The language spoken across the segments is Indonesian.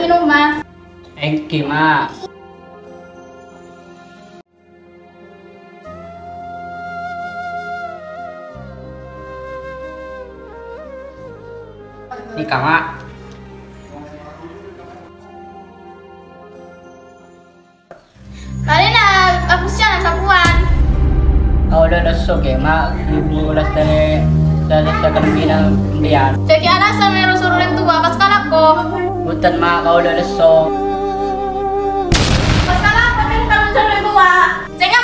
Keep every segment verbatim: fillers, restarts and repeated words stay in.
lagi rumah. Engki ma. Nikah mak. Kalian aku siang sapuan. Kau udah dasok ya mak. Ibu udah dari dari sekarang pinang pembian. Jadi alasan meru suruh orang tua pas kalako. Bukan mak kau udah dasok. Pas kalako kan kamu suruh orang tua. Saya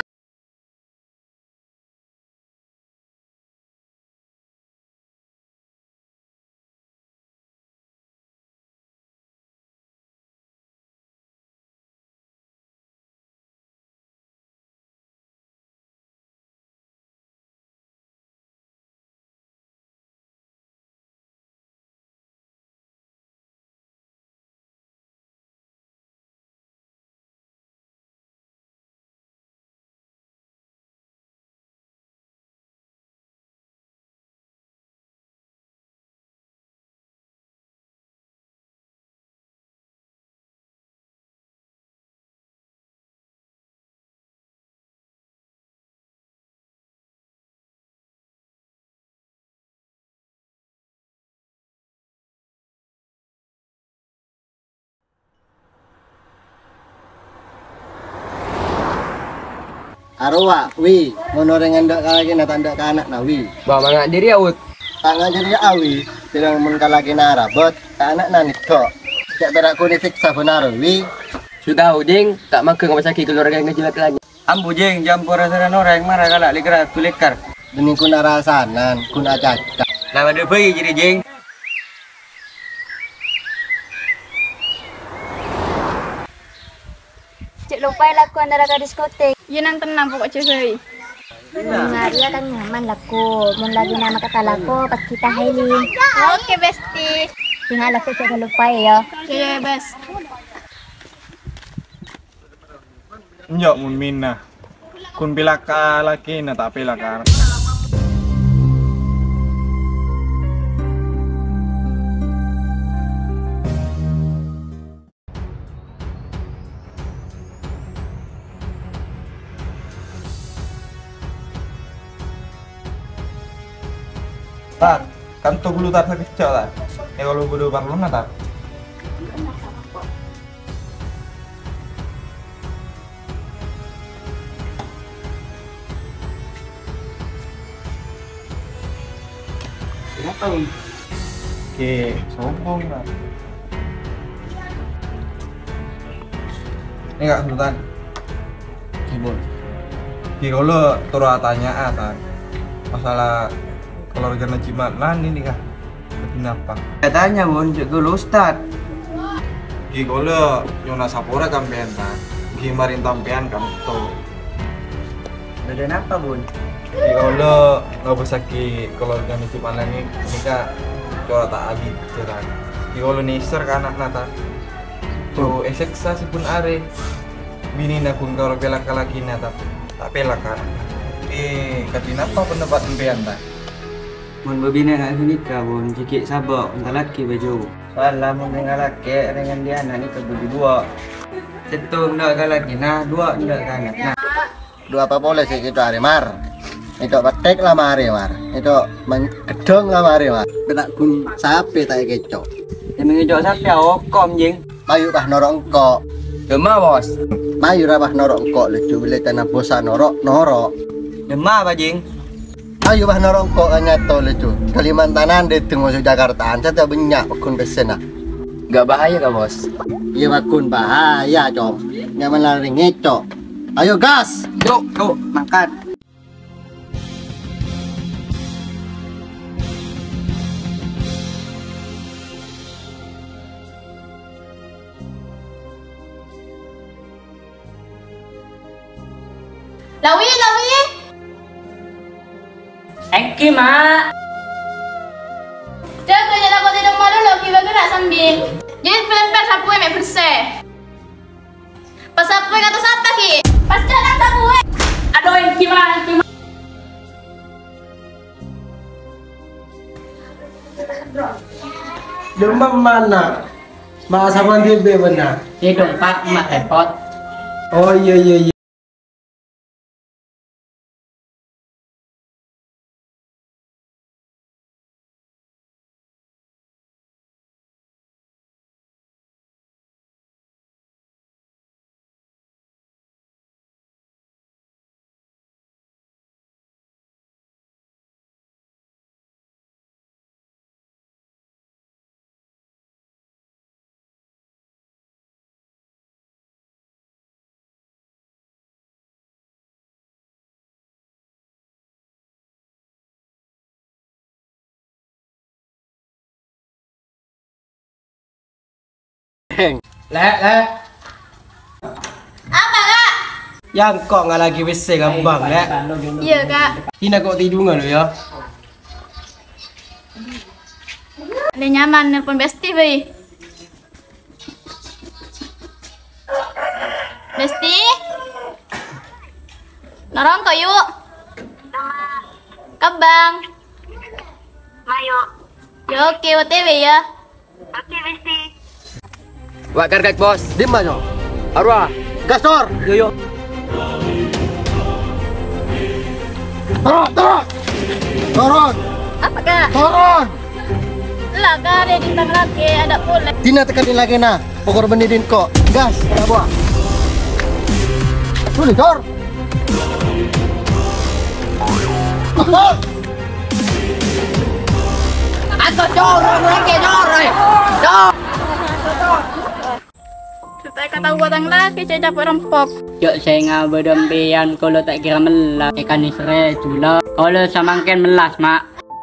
Arwah, wi, ngono dengan ndak kalaki na tanda ka anak na wi. Ba mangak diri awut. Tak ngajari awi, tidak mun kalaki na rabot, ka anak na nito. Tidak berak kuning siksa benar wi. Sudah ujing, tak makan ngapa sakit keluarga ngejilat lagi. Ambu jeng jampur rasa orang marah galak likar tulikar. Deni kun arasanan, kun acaca. Lawa de bayi jadi jeng. Cik lupa laku antara ke diskotek. Yun ang tenang pokok cewek. Nah, dia kan nyaman laku. Mun lagi nama kata laku pas kita hailing. Oke besti. Tinggal laku jangan lupa ya. Oke bes. Njok mun minna. Kun pilaka laki na tak pilaka. Tak, kan tuh bulu tar sakit cok tak. Ya kalau bulu parluna tak. Kenapa wi? Oke, sombong lah. Ini kak Sultan. Ibu. Ki kalau turut tanya ah masalah keluarga Najimat lan ini kah? Kenapa? Katanya bun, cek dulu Ustad. Ki kalau Yona Sapora kampean kan, ki marin tampean kan tuh. Dan apa bun? Ki kalau nggak bisa ki keluarga Najimat lan ini ini kah kalau tak abis cerita. Ki kalau niser kan anak nata. Tuh eseksa si pun are. Bini nakun kalau pelak laki nata, tak pelak kan. Eh, katin apa pendapat tampean tak? Mun babina nak nikah bun, jikik sabak entar laki baju. Soalnya mun dengan laki dengan dia anak ni kebudi dua. Satu ndak laki nah, dua ndak anak. Nah, Dua apa boleh sih kita hari mar. Itu batek lah mari mar. Itu gedong lah mari mar. Benak kun sapi tak kecok. yang mengejok sapi okom jeng. Mayu bah norok kok. Gemah bos. Mayu rabah norok kok lucu bila tanah bosan norok norok. Demah apa jeng? Ayo bah norong kok nyato lucu. Kalimantanan di tengah Jakarta, saya banyak bakun besena. Gak bahaya kah bos? Iya bakun bahaya com. Nyaman lari ngecok. Ayo gas. Yuk, yuk, mangkat. Lawi, lawi. Engki mak. Jaga jalan aku tidak malu lo kita gerak sambil. Jadi pelempar sapu emek bersih. Pas sapu kata siapa ki? Pas jalan sapu. Aduh Engki mak, Engki mak. Demam mana? Mak Saban T V benar. Hidup Pak, mak repot. Oh iya iya iya. Lek, lek. Apa kak? Yang kok nggak lagi W C gampang, lek. Iya kak. Tina kok tidur nggak lo ya? Ada nyaman nelpon Besti Boy. Besti? Nonton yuk. Kebang. Mayo. Ya oke, O T W ya. Oke, Besti. Wak kargak bos. Dim aja. Arwah. Gas Tor. Yo yo. Turun, turun. Turun, Apa kak? turun. Lah kak, ada bintang lagi, ada pula. Tina tekanin lagi nah. Pokor benidin kok. Gas, ada buah. Tuh, Tor. Tor. Aku corong lagi corong. Cor. Supaya kata buatan lagi, saya capek rempok. Yuk saya ngabedempian kalau tak kira melas ikan isre jula. Kalau samangken melas mak.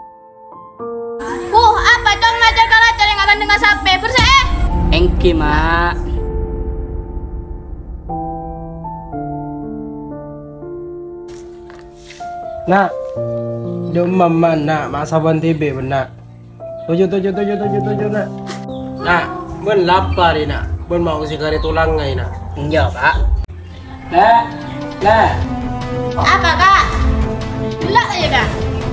Uh, apa dong ngajar kalau cari ngaran dengan sape? Bersih eh. Engki mak. Nak, demam mana Mak Saban T V benar. Tujuh tujuh tujuh tujuh tujuh nak. Nak, ben lapar ini nak. Ben mau si kari tulang ngai nak. Iya Pak. Lek, lek. Apa kak? Gila aja kak.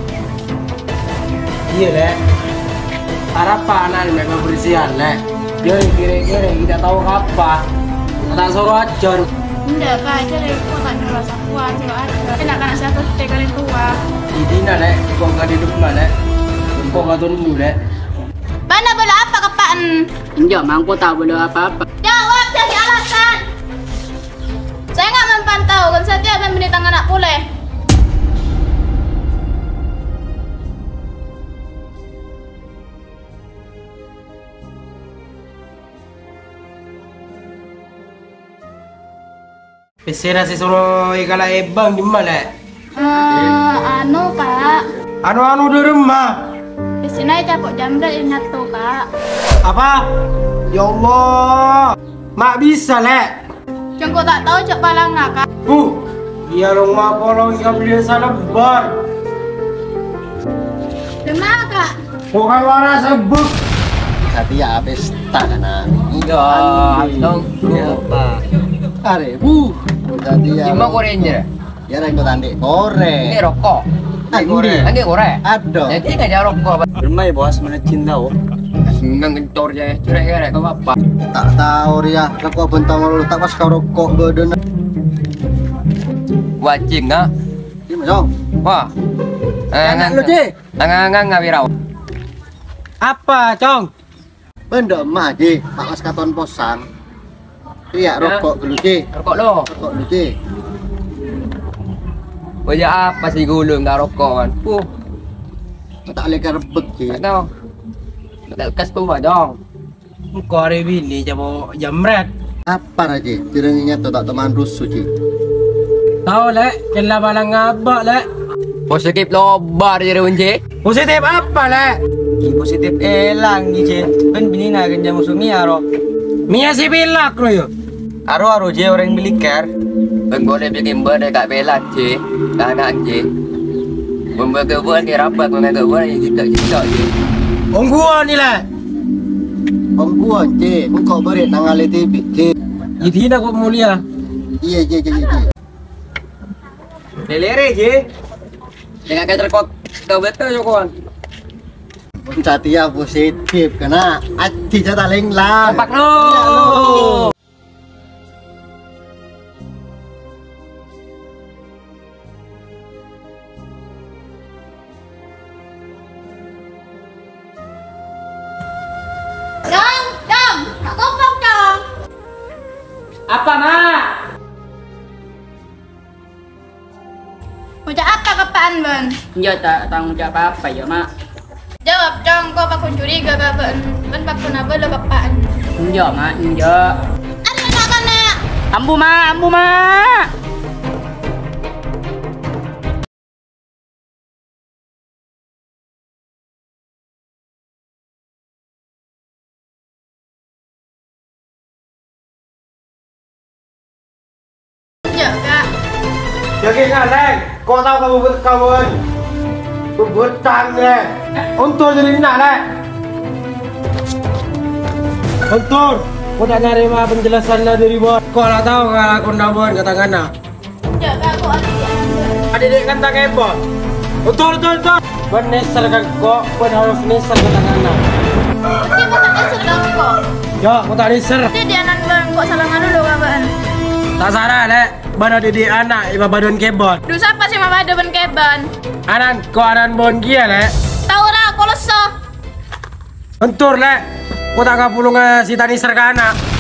Iya lek. Harapan mereka bersihan lek. Dia kira-kira kita tahu apa. Tak suruh ajar. Enggak kak, itu dari kota ngerasa kuat, coba aja. Enak kan saya tuh tiga kali tua. Ini nak lek, kau nggak di rumah lek. Kau nggak tunggu lek. Mana boleh apa kepaan? Iya mangku tak boleh apa-apa. Jawab jadi alasan. Saya nggak memantau, kan saya tiap memberi tangan anak puleh. Pesera si suruh ikala ebang di mana lek? Eh, anu kak. Anu-anu di rumah. Di sini capok jambret ingat tuh kak. Apa? Ya Allah, mak bisa lek. Cengku tak tahu cok palang nggak kak. Bu, dia rumah kolong yang beli salah bar. Demam kak. Bukan warna sebut. Hati ya habis tanah. Iya, dong. Apa? Are, bu. Jadi ya. Cuma korennya. Ya rengko tandek kore. Ini rokok. Andi kore. Andi korek. Ado. Jadi nggak ada rokok. Bermain bos, mana cinta oh. Seneng kencor ya. Curek-curek kau apa? Tak tahu ya. Rokok bentang lu tak pas kau rokok badan. Wajib nggak? Gimana dong? Wah. Enak lu Ci. Ngangang nggak wirau. Apa, Cong? Benda mah Ci. Tak pas katon posan. Iya rokok dulu Ci. Rokok lo. Rokok dulu Ci. Wajah apa sih gulung nggak rokok kan? Uh. Tak leka rebet Ci. Nggak tahu. Tak kas tuh dong. Kau hari ini coba jamret. Apa aja? Tidak ingat tak teman rusuh Ci. Tahu lek, kena balang ngabak lek. Positif lo bar jadi unji. Positif apa lek? Positif elang je. Ben bini na kan jamu sumi aro. Mia si bilak lo yo. Aro aro je orang miliker. Ben boleh bikin ber dekat belat je. Kanak je. Membaga buat ni rapat, membaga buat ni jika-jika je. Om gua ni lek. Om gua Ci. Engkau beri nangali T V Ci. Ini nak kau mulia. Iya Ci Ci Ci. Lelere je. Dengan kata kau kau betul je kawan. Catia positif karena ati jata lenglang. Kompak lo. Iya, lo. Dong, dong, tak kompak dong. Apa, Mak? Ucap apa kepaan, Ben? Ya tak tanggung jawab apa ya, Mak. Jawab dong, kau pakun curiga ke Ben? Ben pakun apa lo kepaan? Enggak, Mak, enggak. Ada nak kan ya? Ambu, Mak, ambu, Mak. Jaga. Jadi nggak leng, kau tahu kamu buat kawan, bebutang leng. Untuk jadi nak leng. Untuk, kau tak nyari mah penjelasan lah dari bos. Kau lah tahu kalau kau nak buat kata kana. Jaga aku adik. Adik kan tak kebon. Untuk, untuk, untuk. Beneser kan kok, pun harus neser kata kana. Nanti mau tak neser dong kok. Ya, kau tak neser. Nanti dia nan Ben kok salah ngadu lo kapan? Tak salah lek. Bana didik anak iba badon kebon. Duh siapa sih mama ada Ben keban? Anan kau anan bon kia lek. Tahu lah, kalau so. Entur lek. Kau tak kapulung si tani serkana.